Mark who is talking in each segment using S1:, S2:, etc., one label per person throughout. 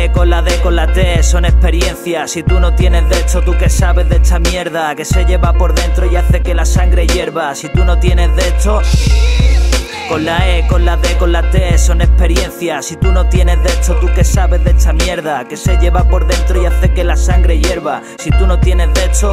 S1: E, con la D, con la T, son experiencias. Si tú no tienes de esto, ¿tú qué sabes de esta mierda? Que se lleva por dentro y hace que la sangre hierva. Si tú no tienes de esto... Con la E, con la D, con la T, son experiencias. Si tú no tienes de esto, ¿tú qué sabes de esta mierda? Que se lleva por dentro y hace que la sangre hierva. Si tú no tienes de esto...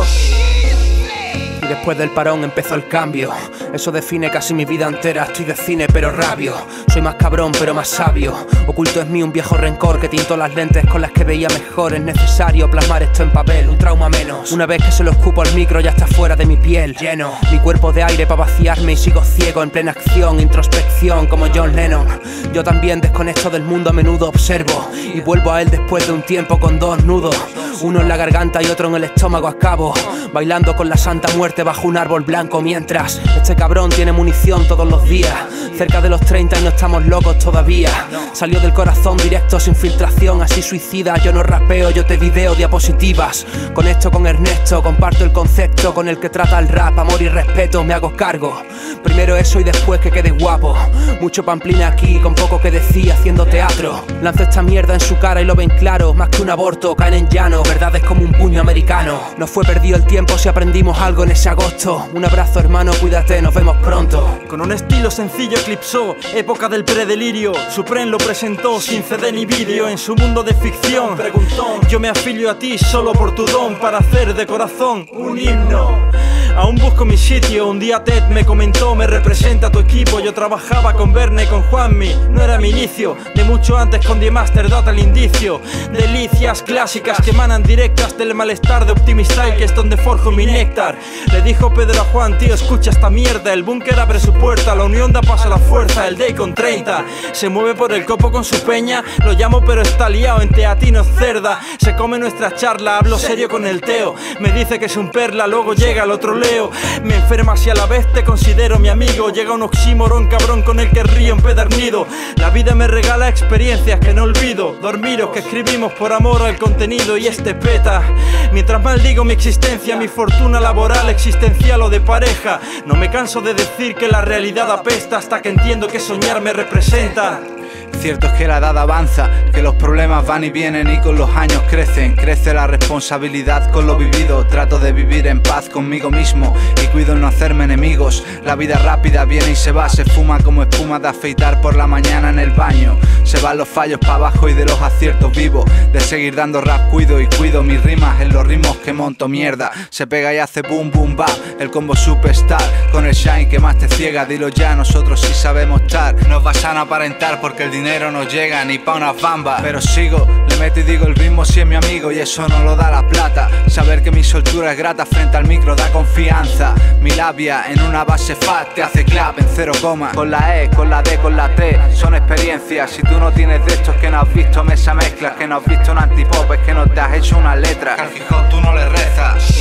S2: Y después del parón empezó el cambio. Eso define casi mi vida entera. Estoy de cine pero rabio. Soy más cabrón pero más sabio. Oculto en mí un viejo rencor que tintó las lentes con las que veía mejor. Es necesario plasmar esto en papel, un trauma menos. Una vez que se lo escupo al micro ya está fuera de mi piel. Lleno mi cuerpo de aire para vaciarme y sigo ciego en plena acción, introspección como John Lennon. Yo también desconecto del mundo, a menudo observo y vuelvo a él después de un tiempo con dos nudos. Uno en la garganta y otro en el estómago a cabo, bailando con la santa muerte bajo un árbol blanco. Mientras este cabrón tiene munición todos los días. Cerca de los 30 y no estamos locos todavía. Salió del corazón directo sin filtración, así suicida. Yo no rapeo, yo te video diapositivas. Conecto con Ernesto, comparto el concepto con el que trata el rap. Amor y respeto, me hago cargo. Primero eso y después que quede guapo. Mucho pamplina aquí, con poco que decía haciendo teatro. Lanzo esta mierda en su cara y lo ven claro. Más que un aborto, caen en llano. Verdad es como un puño americano. No fue perdido el tiempo si aprendimos algo en ese agosto. Un abrazo hermano, cuídate, nos vemos pronto.
S3: Con un estilo sencillo eclipsó época del predelirio. Supreme lo presentó sin CD ni vídeo. En su mundo de ficción preguntó: yo me afilio a ti solo por tu don, para hacer de corazón un himno. Aún busco mi sitio, un día Ted me comentó: me representa tu equipo. Yo trabajaba con Verne y con Juanmi, no era mi inicio. De mucho antes con The Master data el indicio. Delicias clásicas que emanan directas del malestar de Optimistyle, que es donde forjo mi néctar. Le dijo Pedro a Juan: tío, escucha esta mierda. El búnker abre su puerta, la unión da paso a la fuerza. El Day con 30 se mueve por el copo con su peña. Lo llamo pero está liado en teatinos cerda. Se come nuestra charla, hablo serio con el Teo. Me dice que es un perla, luego llega el otro Leo. Me enfermas y a la vez te considero mi amigo. Llega un oxímoron cabrón con el que río empedernido. La vida me regala experiencias que no olvido. Dormiros que escribimos por amor al contenido y este peta. Mientras maldigo mi existencia, mi fortuna laboral, existencial o de pareja. No me canso de decir que la realidad apesta hasta que entiendo que soñar me representa.
S4: Cierto es que la edad avanza, que los problemas van y vienen y con los años crecen. Crece la responsabilidad con lo vivido. Trato de vivir en paz conmigo mismo y cuido en no hacerme enemigos. La vida rápida viene y se va, se fuma como espuma de afeitar por la mañana en el baño. Se van los fallos para abajo y de los aciertos vivo. De seguir dando rap cuido y cuido mis rimas en los ritmos que monto mierda. Se pega y hace boom boom bap, el combo superstar. Con el shine que más te ciega, dilo ya, nosotros sí sabemos estar. Nos vas a aparentar porque el dinero no llega ni pa' unas bambas. Pero sigo, le meto y digo el ritmo si es mi amigo y eso no lo da la plata. Saber que mi soltura es grata frente al micro da confianza. Mi labia en una base fat te hace clap en 0, con la E, con la D, con la T, son experiencias. Si tú no tienes de estos que no has visto mesa mezclas, que no has visto un antipop, es que no te has hecho una letra. Al hip hop tú no le rezas.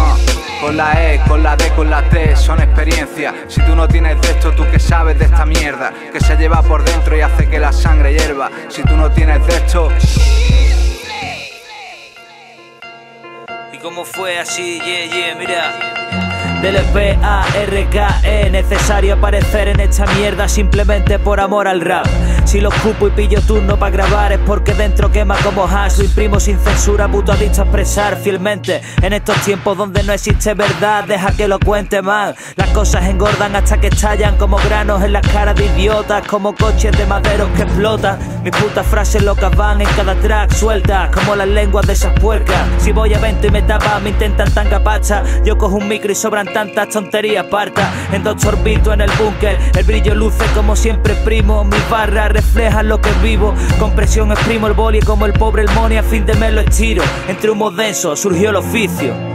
S4: Con la E, con la D, con la T, son experiencias. Si tú no tienes de esto, ¿tú qué sabes de esta mierda? Que se lleva por dentro y hace que la sangre hierva. Si tú no tienes de esto...
S1: ¿Y cómo fue así? Mira. Del P-A-R-K-E, necesario aparecer en esta mierda simplemente por amor al rap. Si lo escupo y pillo turno para grabar es porque dentro quema como hash. Lo imprimo sin censura, puto adicto a expresar fielmente. En estos tiempos donde no existe verdad, deja que lo cuente más. Las cosas engordan hasta que estallan como granos en las caras de idiotas, como coches de maderos que explotan. Mis putas frases locas van en cada track sueltas, como las lenguas de esas puercas. Si voy a evento y me tapan, me intentan tanga pacha. Yo cojo un micro y sobran tantas tonterías parta. En Doctor Vito en el búnker, el brillo luce como siempre primo. Mis barras reflejan lo que vivo. Con presión exprimo el boli como el pobre el money, a fin de mes lo estiro. Entre humos densos surgió el oficio.